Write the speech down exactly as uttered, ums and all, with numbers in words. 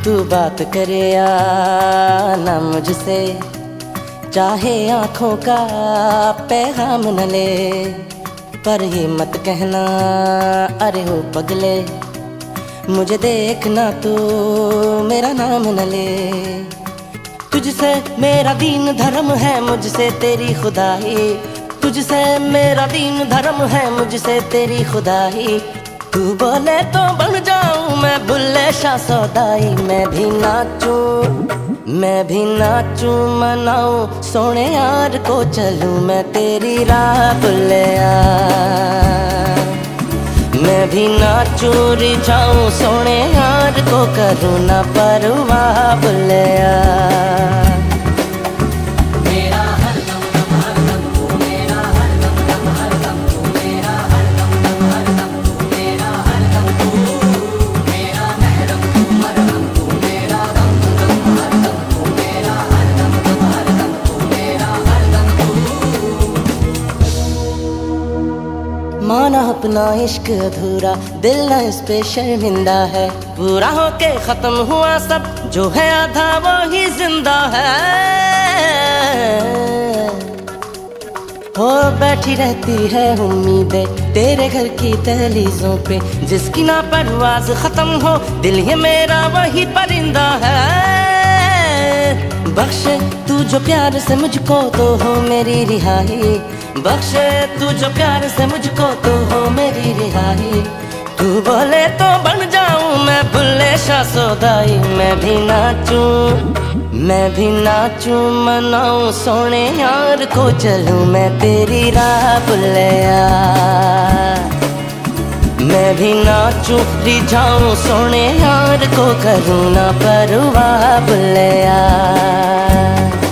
तू बात करे या ना मुझसे, चाहे आँखों का पैगाम न ले, पर ये मत कहना अरे हो पगले, मुझे देखना तू मेरा नाम न ले। तुझसे मेरा दीन धर्म है, मुझसे तेरी खुदाई, तुझसे मेरा दीन धर्म है, मुझसे तेरी खुदाई। तू बोले तो बन जाऊं मैं बुल्ले शाह सौदाई। मैं भी नाचूं मैं भी नाचूं मनाऊं सोने यार को, चलूं मैं तेरी राह बुल्लिया। मैं भी नाचूं रिझाऊं सोने यार को, करूं ना परवाह बुल्लिया। माना अपना इश्क अधूरा, दिल ना इस पे शर्मिंदा है, पूरा होके खत्म हुआ सब, जो है आधा वो ही जिंदा है। हो बैठी रहती है उम्मीदें तेरे घर की दहलीजों पे, जिसकी ना परवाज खत्म हो, दिल ये मेरा वही परिंदा है। बख्शे तू जो प्यार से मुझको तो हो मेरी रिहाई, बख्शे तू जो प्यार से मुझको तो हो मेरी रिहाई। तू बोले तो बन जाऊं मैं बुल्ले शाह सौदाई। मैं भी नाचूं मैं भी नाचूं मनाऊं सोने यार को, चलूं मैं तेरी राह बुल्लिया। मैं भी नाचूं रिझाऊं सोने यार को, करूं ना परवाह बुल्लिया।